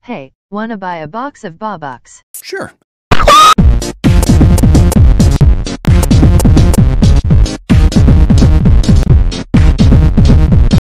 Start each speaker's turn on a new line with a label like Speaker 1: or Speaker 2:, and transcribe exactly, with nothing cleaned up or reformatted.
Speaker 1: Hey, wanna buy a box of bobux?
Speaker 2: Sure,